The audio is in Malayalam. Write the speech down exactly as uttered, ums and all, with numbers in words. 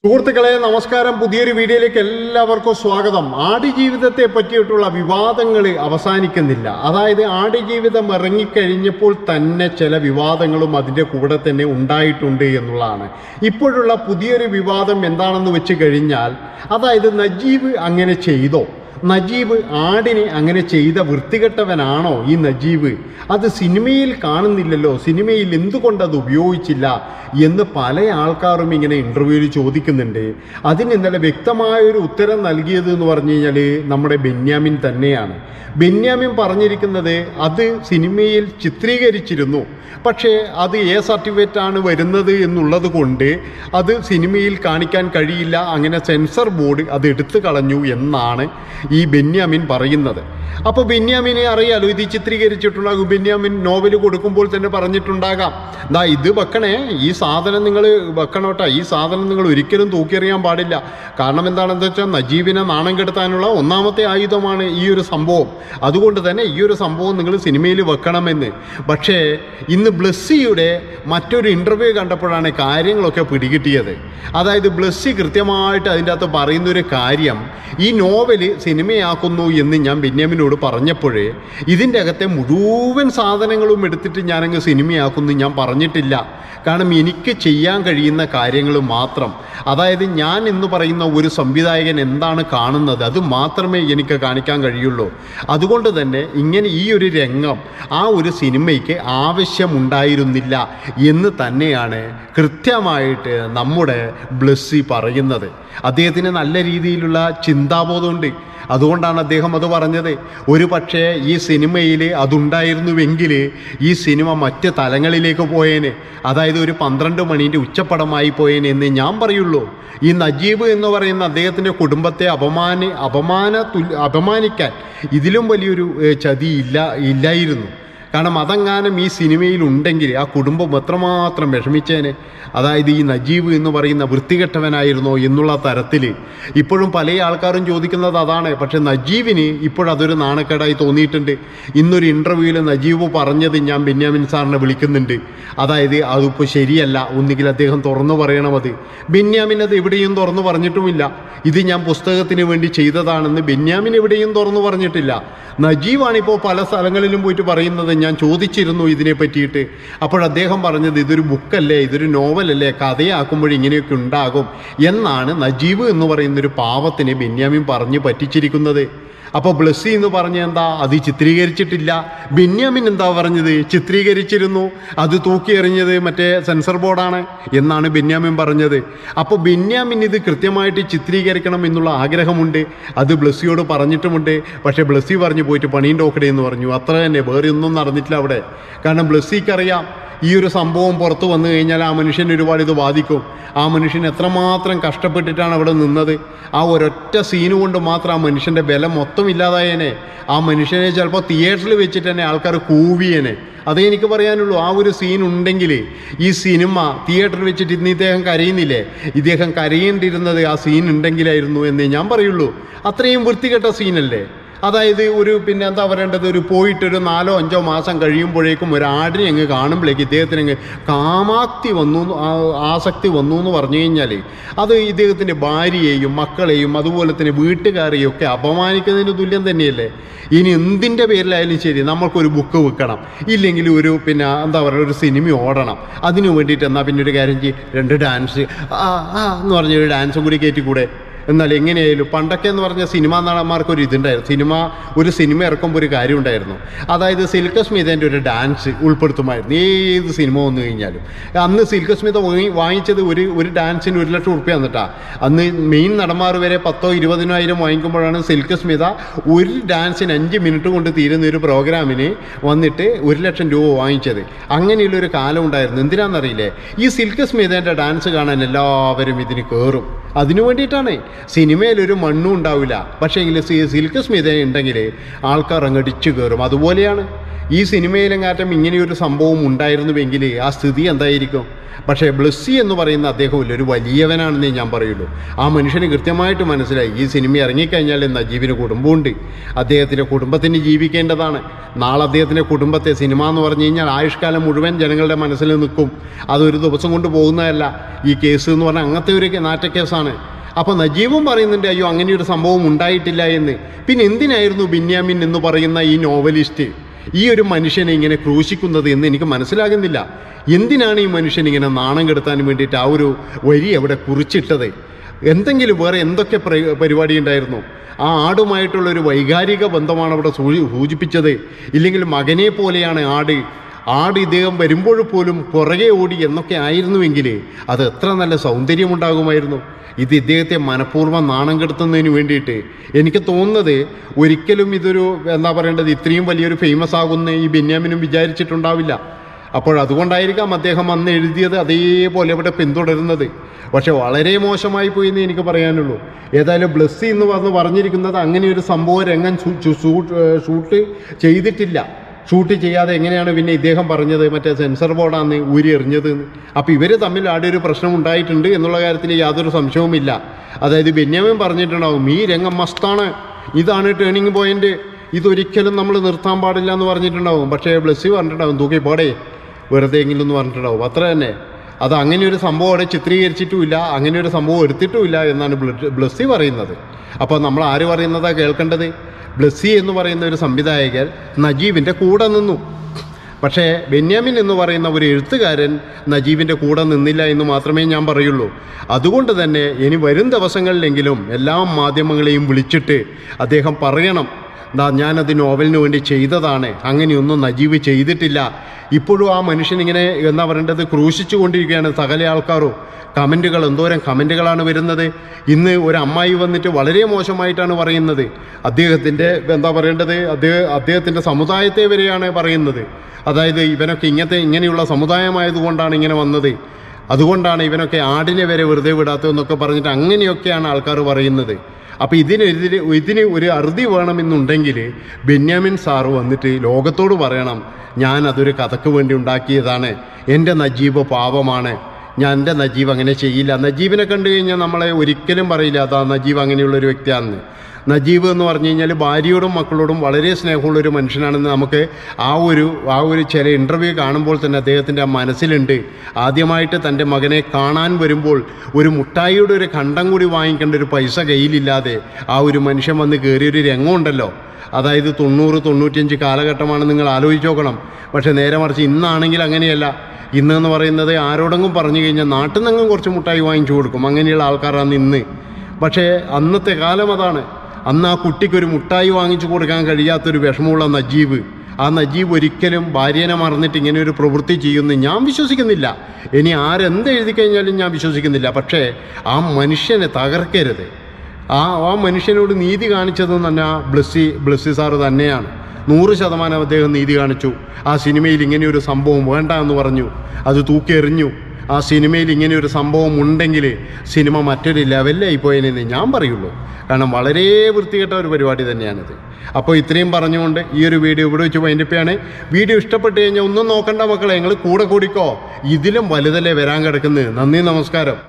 സുഹൃത്തുക്കളെ നമസ്കാരം. പുതിയൊരു വീഡിയോയിലേക്ക് എല്ലാവർക്കും സ്വാഗതം. ആടുജീവിതത്തെ പറ്റിയിട്ടുള്ള വിവാദങ്ങൾ അവസാനിക്കുന്നില്ല. അതായത് ആടുജീവിതം ഇറങ്ങിക്കഴിഞ്ഞപ്പോൾ തന്നെ ചില വിവാദങ്ങളും അതിൻ്റെ കൂടെ തന്നെ ഉണ്ടായിട്ടുണ്ട് എന്നുള്ളതാണ്. ഇപ്പോഴുള്ള പുതിയൊരു വിവാദം എന്താണെന്ന് വെച്ച് കഴിഞ്ഞാൽ, അതായത് നജീബ് അങ്ങനെ ചെയ്തോ, നജീബ് ആടിനെ അങ്ങനെ ചെയ്ത വൃത്തികെട്ടവനാണോ ഈ നജീബ്? അത് സിനിമയിൽ കാണുന്നില്ലല്ലോ, സിനിമയിൽ എന്തുകൊണ്ടത് ഉപയോഗിച്ചില്ല എന്ന് പല ആൾക്കാരും ഇങ്ങനെ ഇൻ്റർവ്യൂവിൽ ചോദിക്കുന്നുണ്ട്. അതിന് ഇന്നലെ വ്യക്തമായൊരു ഉത്തരം നൽകിയത് എന്ന് പറഞ്ഞു കഴിഞ്ഞാൽ നമ്മുടെ ബെന്യാമിൻ തന്നെയാണ്. ബെന്യാമിൻ പറഞ്ഞിരിക്കുന്നത് അത് സിനിമയിൽ ചിത്രീകരിച്ചിരുന്നു, പക്ഷേ അത് എ സർട്ടിഫിക്കറ്റാണ് വരുന്നത് എന്നുള്ളത് കൊണ്ട് അത് സിനിമയിൽ കാണിക്കാൻ കഴിയില്ല, അങ്ങനെ സെൻസർ ബോർഡ് അത് എടുത്തു കളഞ്ഞു എന്നാണ് ഈ ബെന്യാമിൻ പറയുന്നത്. അപ്പോൾ ബെന്യാമിനെ അറിയാലോ, ഇത് ചിത്രീകരിച്ചിട്ടുണ്ടാകും. ബെന്യാമിൻ നോവൽ കൊടുക്കുമ്പോൾ തന്നെ പറഞ്ഞിട്ടുണ്ടാകാം, ദാ ഇത് വെക്കണേ, ഈ സാധനം നിങ്ങൾ വെക്കണോട്ടാ, ഈ സാധനം നിങ്ങൾ ഒരിക്കലും തൂക്കിയെറിയാൻ പാടില്ല. കാരണം എന്താണെന്ന് വെച്ചാൽ നജീബിനെ നാണം കെടുത്താനുള്ള ഒന്നാമത്തെ ആയുധമാണ് ഈ ഒരു സംഭവം. അതുകൊണ്ട് തന്നെ ഈ ഒരു സംഭവം നിങ്ങൾ സിനിമയിൽ വെക്കണമെന്ന്. പക്ഷേ ഇന്ന് ബ്ലസ്സിയുടെ മറ്റൊരു ഇൻ്റർവ്യൂ കണ്ടപ്പോഴാണ് കാര്യങ്ങളൊക്കെ പിടികിട്ടിയത്. അതായത് ബ്ലസ്സി കൃത്യമായിട്ട് അതിൻ്റെ അകത്ത് പറയുന്നൊരു കാര്യം, ഈ നോവല് സിനിമയാക്കുന്നു എന്ന് ഞാൻ ബെന്യാമിനോട് പറഞ്ഞപ്പോഴേ ഇതിൻ്റെ അകത്തെ മുഴുവൻ സാധനങ്ങളും എടുത്തിട്ട് ഞാനങ്ങ് സിനിമയാക്കുന്നു ഞാൻ പറഞ്ഞിട്ടില്ല. കാരണം എനിക്ക് ചെയ്യാൻ കഴിയുന്ന കാര്യങ്ങൾ മാത്രം, അതായത് ഞാൻ എന്ന് പറയുന്ന ഒരു സംവിധായകൻ എന്താണ് കാണുന്നത് അത് മാത്രമേ എനിക്ക് കാണിക്കാൻ കഴിയുള്ളൂ. അതുകൊണ്ട് തന്നെ ഇങ്ങനെ ഈ ഒരു രംഗം ആ ഒരു സിനിമയ്ക്ക് ആവശ്യമുണ്ടായിരുന്നില്ല എന്ന് തന്നെയാണ് കൃത്യമായിട്ട് നമ്മുടെ ബ്ലസ്സി പറയുന്നത്. അദ്ദേഹത്തിന് നല്ല രീതിയിലുള്ള ചിന്താബോധമുണ്ട്. അതുകൊണ്ടാണ് അദ്ദേഹം അത് പറഞ്ഞത്. ഒരു പക്ഷേ ഈ സിനിമയിൽ അതുണ്ടായിരുന്നുവെങ്കിൽ ഈ സിനിമ മറ്റ് തലങ്ങളിലേക്ക് പോയേനെ, അതായത് ഒരു പന്ത്രണ്ട് മണീൻ്റെ ഉച്ചപ്പടമായി പോയേനെ എന്ന് ഞാൻ പറയുള്ളൂ. ഈ നജീബ് എന്ന് പറയുന്ന അദ്ദേഹത്തിൻ്റെ കുടുംബത്തെ അപമാനി അപമാന തുല്യ അപമാനിക്കാൻ ഇതിലും വലിയൊരു ചതി ഇല്ല ഇല്ലായിരുന്നു. കാരണം അതെങ്ങാനും ഈ സിനിമയിൽ ഉണ്ടെങ്കിൽ ആ കുടുംബം എത്രമാത്രം വിഷമിച്ചേനെ. അതായത് ഈ നജീബ് എന്ന് പറയുന്ന വൃത്തികെട്ടവനായിരുന്നോ എന്നുള്ള തരത്തിൽ ഇപ്പോഴും പല ആൾക്കാരും ചോദിക്കുന്നത് അതാണ്. പക്ഷെ നജീബിന് ഇപ്പോഴതൊരു നാണക്കേടായി തോന്നിയിട്ടുണ്ട്. ഇന്നൊരു ഇൻ്റർവ്യൂവിൽ നജീബ് പറഞ്ഞത് ഞാൻ ബെന്യാമിൻ സാറിനെ വിളിക്കുന്നുണ്ട്, അതായത് അതിപ്പോൾ ശരിയല്ല, ഒന്നുകിൽ അദ്ദേഹം തുറന്നു പറയണം. അത് ബെന്യാമിൻ അത് എവിടെയും തുറന്നു പറഞ്ഞിട്ടുമില്ല. ഇത് ഞാൻ പുസ്തകത്തിന് വേണ്ടി ചെയ്തതാണെന്ന് ബെന്യാമിൻ എവിടെയും തുറന്നു പറഞ്ഞിട്ടില്ല. നജീബാണിപ്പോൾ പല സ്ഥലങ്ങളിലും പോയിട്ട് പറയുന്നത്. ഞാൻ ചോദിച്ചിരുന്നു ഇതിനെ പറ്റിയിട്ട്, അപ്പോൾ അദ്ദേഹം പറഞ്ഞത് ഇതൊരു ബുക്കല്ലേ, ഇതൊരു നോവലല്ലേ, കഥയാക്കുമ്പോൾ ഇങ്ങനെയൊക്കെ ഉണ്ടാകും എന്നാണ് നജീബ് എന്ന് പറയുന്നൊരു പാവത്തിനെ ബെന്യാമിൻ പറഞ്ഞ് പറ്റിച്ചിരിക്കുന്നത്. അപ്പോൾ ബ്ലസ്സി എന്ന് പറഞ്ഞ എന്താ, അത് ചിത്രീകരിച്ചിട്ടില്ല. ബെന്യാമിൻ എന്താ പറഞ്ഞത്, ചിത്രീകരിച്ചിരുന്നു, അത് തൂക്കിയെറിഞ്ഞത് മറ്റേ സെൻസർ ബോർഡാണ് എന്നാണ് ബെന്യാമിൻ പറഞ്ഞത്. അപ്പോൾ ബെന്യാമിൻ ഇത് കൃത്യമായിട്ട് ചിത്രീകരിക്കണം എന്നുള്ള ആഗ്രഹമുണ്ട്, അത് ബ്ലസ്സിയോട് പറഞ്ഞിട്ടുമുണ്ട്. പക്ഷേ ബ്ലസ്സി പറഞ്ഞു പോയിട്ട് പണീൻ്റെ ഓക്കടെ എന്ന് പറഞ്ഞു. അത്ര തന്നെ, വേറെ ഒന്നും നടന്നിട്ടില്ല അവിടെ. കാരണം ബ്ലസ്സിക്കറിയാം ഈ ഒരു സംഭവം പുറത്തു വന്നു കഴിഞ്ഞാൽ ആ മനുഷ്യൻ ഒരുപാട് ഇത് ബാധിക്കും. ആ മനുഷ്യൻ എത്രമാത്രം കഷ്ടപ്പെട്ടിട്ടാണ് അവിടെ നിന്നത്. ആ ഒരൊറ്റ സീന് കൊണ്ട് മാത്രം ആ മനുഷ്യൻ്റെ വില മൊത്തം ഇല്ലാതായേനെ. ആ മനുഷ്യനെ ചിലപ്പോൾ തിയേറ്ററിൽ വെച്ചിട്ട് തന്നെ ആൾക്കാർ കൂവിയേനെ. അതേ എനിക്ക് പറയാനുള്ളൂ. ആ ഒരു സീൻ ഉണ്ടെങ്കിൽ ഈ സിനിമ തിയേറ്ററിൽ വെച്ചിട്ട് ഇന്ന് ഇദ്ദേഹം കരയുന്നില്ലേ, ഇദ്ദേഹം കരയേണ്ടിയിരുന്നത് ആ സീൻ ഉണ്ടെങ്കിലായിരുന്നു എന്നേ ഞാൻ പറയുള്ളൂ. അത്രയും വൃത്തികെട്ട സീനല്ലേ. അതായത് ഒരു പിന്നെ എന്താ പറയേണ്ടത്, ഒരു പോയിട്ടൊരു നാലോ അഞ്ചോ മാസം കഴിയുമ്പോഴേക്കും ഒരു ആടിനെ അങ്ങ് കാണുമ്പോഴേക്ക് ഇദ്ദേഹത്തിന് അങ്ങ് കാമാക്തി വന്നു, ആസക്തി വന്നു എന്ന് പറഞ്ഞു കഴിഞ്ഞാൽ അത് ഇദ്ദേഹത്തിൻ്റെ ഭാര്യയെയും മക്കളെയും അതുപോലെ തന്നെ വീട്ടുകാരെയും ഒക്കെ അപമാനിക്കുന്നതിന് തുല്യം തന്നെയല്ലേ. ഇനി എന്തിൻ്റെ പേരിലായാലും ശരി, നമ്മൾക്കൊരു ബുക്ക് വെക്കണം, ഇല്ലെങ്കിൽ ഒരു പിന്നെ എന്താ പറയുക ഒരു സിനിമ ഓടണം. അതിനു വേണ്ടിയിട്ട് എന്നാൽ പിന്നെ ഒരു കാര്യം ചെയ്യും, രണ്ട് ഡാൻസ് ആ ആ എന്ന് പറഞ്ഞൊരു ഡാൻസും കൂടി കയറ്റിക്കൂടെ. എന്നാൽ എങ്ങനെയായാലും പണ്ടൊക്കെ എന്ന് പറഞ്ഞാൽ സിനിമാ നടന്മാർക്കൊരു ഇതുണ്ടായിരുന്നു. സിനിമ ഒരു സിനിമ ഇറക്കുമ്പോൾ ഒരു കാര്യം ഉണ്ടായിരുന്നു, അതായത് സിൽക്ക് സ്മിതേൻ്റെ ഒരു ഡാൻസ് ഉൾപ്പെടുത്തുമായിരുന്നു ഏത് സിനിമ വന്നു കഴിഞ്ഞാലും. അന്ന് സിൽക്ക് സ്മിത വാങ്ങിച്ചത് ഒരു ഒരു ഡാൻസിന് ഒരു ലക്ഷം ഉറുപ്പ്യ വന്നിട്ടാണ്. അന്ന് മെയിൻ നടന്മാർ വരെ പത്തോ ഇരുപതിനായിരം വാങ്ങിക്കുമ്പോഴാണ് സിൽക്ക് സ്മിത ഒരു ഡാൻസിന് അഞ്ച് മിനിറ്റ് കൊണ്ട് തീരുന്ന ഒരു പ്രോഗ്രാമിന് വന്നിട്ട് ഒരു ലക്ഷം രൂപ വാങ്ങിച്ചത്. അങ്ങനെയുള്ളൊരു കാലം ഉണ്ടായിരുന്നു. എന്തിനാണെന്നറിയില്ലേ, ഈ സിൽക്ക് സ്മിതേൻ്റെ ഡാൻസ് കാണാൻ എല്ലാവരും ഇതിന് കയറും. അതിനു വേണ്ടിയിട്ടാണ്. സിനിമയിലൊരു മണ്ണും ഉണ്ടാവില്ല, പക്ഷേ എങ്കിൽ സിൽക്ക് സ്മിത ഉണ്ടെങ്കിൽ ആൾക്കാർ അങ്ങടിച്ചു കയറും. അതുപോലെയാണ് ഈ സിനിമയിലെങ്ങാറ്റം ഇങ്ങനെയൊരു സംഭവം ഉണ്ടായിരുന്നുവെങ്കിൽ ആ സ്ഥിതി എന്തായിരിക്കും? പക്ഷേ ബ്ലസ്സി എന്ന് പറയുന്ന അദ്ദേഹം ഒരു വലിയവനാണെന്നേ ഞാൻ പറയുള്ളൂ. ആ മനുഷ്യന് കൃത്യമായിട്ട് മനസ്സിലായി ഈ സിനിമ ഇറങ്ങിക്കഴിഞ്ഞാൽ നജീബിന് കുടുംബമുണ്ട്, അദ്ദേഹത്തിൻ്റെ കുടുംബത്തിന് ജീവിക്കേണ്ടതാണ്. നാളെ അദ്ദേഹത്തിൻ്റെ കുടുംബത്തെ സിനിമ എന്ന് പറഞ്ഞു കഴിഞ്ഞാൽ ആയുഷ്കാലം മുഴുവൻ ജനങ്ങളുടെ മനസ്സിൽ നിൽക്കും. അതൊരു ദിവസം കൊണ്ട് പോകുന്നതല്ല. ഈ കേസ് എന്ന് പറഞ്ഞാൽ അങ്ങനത്തെ ഒരു നാറ്റക്കേസാണ്. അപ്പോൾ നജീബും പറയുന്നുണ്ട് അയ്യോ അങ്ങനെയൊരു സംഭവം ഉണ്ടായിട്ടില്ല എന്ന്. പിന്നെ എന്തിനായിരുന്നു ബെന്യാമിൻ എന്ന് പറയുന്ന ഈ നോവലിസ്റ്റ് ഈ ഒരു മനുഷ്യനെ ഇങ്ങനെ ക്രൂശിക്കുന്നത് എന്ന് എനിക്ക് മനസ്സിലാകുന്നില്ല. എന്തിനാണ് ഈ മനുഷ്യൻ ഇങ്ങനെ നാണം കെടുത്താൻ വേണ്ടിയിട്ട് ആ ഒരു വരി അവിടെ കുറിച്ചിട്ടത്? എന്തെങ്കിലും വേറെ എന്തൊക്കെ പരിപാടി ഉണ്ടായിരുന്നു? ആ ആടുമായിട്ടുള്ളൊരു വൈകാരിക ബന്ധമാണ് അവിടെ സൂചിപ്പിച്ചത്. ഇല്ലെങ്കിൽ മകനെ പോലെയാണ് ആട്, ആട് ഇദ്ദേഹം വരുമ്പോൾ പോലും പുറകെ ഓടി എന്നൊക്കെ ആയിരുന്നുവെങ്കിൽ അത് എത്ര നല്ല സൗന്ദര്യമുണ്ടാകുമായിരുന്നു. ഇത് ഇദ്ദേഹത്തെ മനഃപൂർവ്വം നാണം കെടുത്തുന്നതിന് വേണ്ടിയിട്ട് എനിക്ക് തോന്നുന്നത് ഒരിക്കലും ഇതൊരു എന്താ പറയേണ്ടത് ഇത്രയും വലിയൊരു ഫേമസ് ആകുന്ന ഈ ബെന്യാമിനും വിചാരിച്ചിട്ടുണ്ടാവില്ല. അപ്പോൾ അതുകൊണ്ടായിരിക്കാം അദ്ദേഹം അന്ന് എഴുതിയത് അതേപോലെ അവിടെ പിന്തുടരുന്നത്. പക്ഷെ വളരെ മോശമായി പോയി എന്ന് എനിക്ക് പറയാനുള്ളൂ. ഏതായാലും ബ്ലസ്സി എന്ന് പറഞ്ഞ് പറഞ്ഞിരിക്കുന്നത് അങ്ങനെ ഒരു സംഭവ രംഗം ഷൂട്ട് ചെയ്തിട്ടില്ല. ഷൂട്ട് ചെയ്യാതെ എങ്ങനെയാണ് പിന്നെ ഇദ്ദേഹം പറഞ്ഞത് മറ്റേ സെൻസർ ബോർഡാന്ന് ഊരി എറിഞ്ഞത്? അപ്പോൾ ഇവർ തമ്മിൽ ആടെ ഒരു പ്രശ്നം ഉണ്ടായിട്ടുണ്ട് എന്നുള്ള കാര്യത്തിൽ യാതൊരു സംശയവുമില്ല. അതായത് ബെന്യാമിൻ പറഞ്ഞിട്ടുണ്ടാവും ഈ രംഗം മസ്താണ്, ഇതാണ് ടേണിംഗ് പോയിന്റ്, ഇതൊരിക്കലും നമ്മൾ നിർത്താൻ പാടില്ല എന്ന് പറഞ്ഞിട്ടുണ്ടാവും. പക്ഷേ ബ്ലസ്സി പറഞ്ഞിട്ടുണ്ടാവും തൂക്കി പോടേ വെറുതെ എങ്കിലും എന്ന് പറഞ്ഞിട്ടുണ്ടാവും. അത്ര തന്നെ. അത് അങ്ങനെ ഒരു സംഭവം അവിടെ ചിത്രീകരിച്ചിട്ടുമില്ല, അങ്ങനെ ഒരു സംഭവം എടുത്തിട്ടുമില്ല എന്നാണ് ബ്ലസ്സി പറയുന്നത്. അപ്പോൾ നമ്മൾ ആര് പറയുന്നതാണ് കേൾക്കേണ്ടത്? ബ്ലസ്സി എന്ന് പറയുന്ന ഒരു സംവിധായകൻ നജീബിൻ്റെ കൂടെ നിന്നു. പക്ഷേ ബെന്യാമിൻ എന്ന് പറയുന്ന ഒരു എഴുത്തുകാരൻ നജീബിൻ്റെ കൂടെ നിന്നില്ല എന്ന് മാത്രമേ ഞാൻ പറയുള്ളൂ. അതുകൊണ്ട് തന്നെ ഇനി വരും ദിവസങ്ങളിലെങ്കിലും എല്ലാ മാധ്യമങ്ങളെയും വിളിച്ചിട്ട് അദ്ദേഹം പറയണം, എന്താ ഞാനത് നോവലിന് വേണ്ടി ചെയ്തതാണ്, അങ്ങനെയൊന്നും നജീബ് ചെയ്തിട്ടില്ല. ഇപ്പോഴും ആ മനുഷ്യൻ ഇങ്ങനെ എന്താ പറയേണ്ടത് ക്രൂശിച്ചു കൊണ്ടിരിക്കുകയാണ് സകല ആൾക്കാരും. കമൻറ്റുകൾ എന്തോരം കമൻറ്റുകളാണ് വരുന്നത്. ഇന്ന് ഒരു അമ്മായി വന്നിട്ട് വളരെ മോശമായിട്ടാണ് പറയുന്നത്. അദ്ദേഹത്തിൻ്റെ എന്താ പറയേണ്ടത് അദ്ദേഹം അദ്ദേഹത്തിൻ്റെ സമുദായത്തെ വരെയാണ് പറയുന്നത്. അതായത് ഇവനൊക്കെ ഇങ്ങനത്തെ ഇങ്ങനെയുള്ള സമുദായമായതുകൊണ്ടാണ് ഇങ്ങനെ വന്നത്, അതുകൊണ്ടാണ് ഇവനൊക്കെ ആടിനെ വരെ വെറുതെ വിടാത്തതെന്നൊക്കെ പറഞ്ഞിട്ട് അങ്ങനെയൊക്കെയാണ് ആൾക്കാർ പറയുന്നത്. അപ്പോൾ ഇതിനെതിരെ ഇതിന് ഒരു അറുതി വേണമെന്നുണ്ടെങ്കിൽ ബെന്യാമിൻ സാറ് വന്നിട്ട് ലോകത്തോട് പറയണം, ഞാൻ അതൊരു കഥയ്ക്ക് വേണ്ടി ഉണ്ടാക്കിയതാണ്, എൻ്റെ നജീബ് പാവമാണ്, ഞാൻ എൻ്റെ നജീബ് അങ്ങനെ ചെയ്യില്ല. നജീബിനെ കണ്ടു കഴിഞ്ഞാൽ നമ്മളെ ഒരിക്കലും പറയില്ല അതാ നജീബ് അങ്ങനെയുള്ളൊരു വ്യക്തിയാണെന്ന്. നജീബ് എന്ന് പറഞ്ഞു കഴിഞ്ഞാൽ ഭാര്യയോടും മക്കളോടും വളരെ സ്നേഹമുള്ളൊരു മനുഷ്യനാണെന്ന് നമുക്ക് ആ ഒരു ആ ഒരു ചില ഇൻ്റർവ്യൂ കാണുമ്പോൾ തന്നെ അദ്ദേഹത്തിൻ്റെ ആ മനസ്സിലുണ്ട്. ആദ്യമായിട്ട് തൻ്റെ മകനെ കാണാൻ വരുമ്പോൾ ഒരു മുട്ടായിയുടെ ഒരു കണ്ടം കൂടി വാങ്ങിക്കേണ്ട ഒരു പൈസ കയ്യിലില്ലാതെ ആ ഒരു മനുഷ്യൻ വന്ന് കയറിയൊരു രംഗമുണ്ടല്ലോ. അതായത് തൊണ്ണൂറ് തൊണ്ണൂറ്റിയഞ്ച് കാലഘട്ടമാണ്, നിങ്ങൾ ആലോചിച്ച് നോക്കണം. പക്ഷേ നേരെ മറിച്ച് ഇന്നാണെങ്കിൽ അങ്ങനെയല്ല. ഇന്നെന്ന് പറയുന്നത് ആരോടെങ്കിലും പറഞ്ഞു കഴിഞ്ഞാൽ നാട്ടിൽ നിന്നെങ്കിലും കുറച്ച് മുട്ടായി വാങ്ങിച്ചു കൊടുക്കും, അങ്ങനെയുള്ള ആൾക്കാരാണ് ഇന്ന്. പക്ഷേ അന്നത്തെ കാലം അതാണ്. അന്ന് ആ കുട്ടിക്കൊരു മുട്ടായി വാങ്ങിച്ചു കൊടുക്കാൻ കഴിയാത്തൊരു വിഷമമുള്ള നജീബ്, ആ നജീബ് ഒരിക്കലും ഭാര്യനെ മറന്നിട്ട് ഇങ്ങനെ ഒരു പ്രവൃത്തി ചെയ്യുമെന്ന് ഞാൻ വിശ്വസിക്കുന്നില്ല. ഇനി ആരെന്ത് എഴുതി കഴിഞ്ഞാലും ഞാൻ വിശ്വസിക്കുന്നില്ല. പക്ഷേ ആ മനുഷ്യനെ തകർക്കരുത്. ആ ആ മനുഷ്യനോട് നീതി കാണിച്ചതെന്ന് തന്നെ ബ്ലസ്സി ബ്ലസ്സി സാറ് തന്നെയാണ്. നൂറ് ശതമാനം അദ്ദേഹം നീതി കാണിച്ചു. ആ സിനിമയിൽ ഇങ്ങനെയൊരു സംഭവം വേണ്ട എന്ന് പറഞ്ഞു, അത് തൂക്കിയെറിഞ്ഞു. ആ സിനിമയിൽ ഇങ്ങനെയൊരു സംഭവം ഉണ്ടെങ്കിൽ സിനിമ മറ്റൊരു ലെവലിലായി പോയതിനെന്ന് ഞാൻ പറയുള്ളൂ. കാരണം വളരെ വൃത്തികെട്ട ഒരു പരിപാടി തന്നെയാണിത്. അപ്പോൾ ഇത്രയും പറഞ്ഞുകൊണ്ട് ഈ ഒരു വീഡിയോ ഇവിടെ വെച്ച് വൈൻഡപ്പാണ്. വീഡിയോ ഇഷ്ടപ്പെട്ട് കഴിഞ്ഞാൽ ഒന്നും നോക്കണ്ട മക്കളെ, നിങ്ങൾ കൂടെ കൂടിക്കോ, ഇതിലും വലുതല്ലേ വരാൻ കിടക്കുന്നത്. നന്ദി, നമസ്കാരം.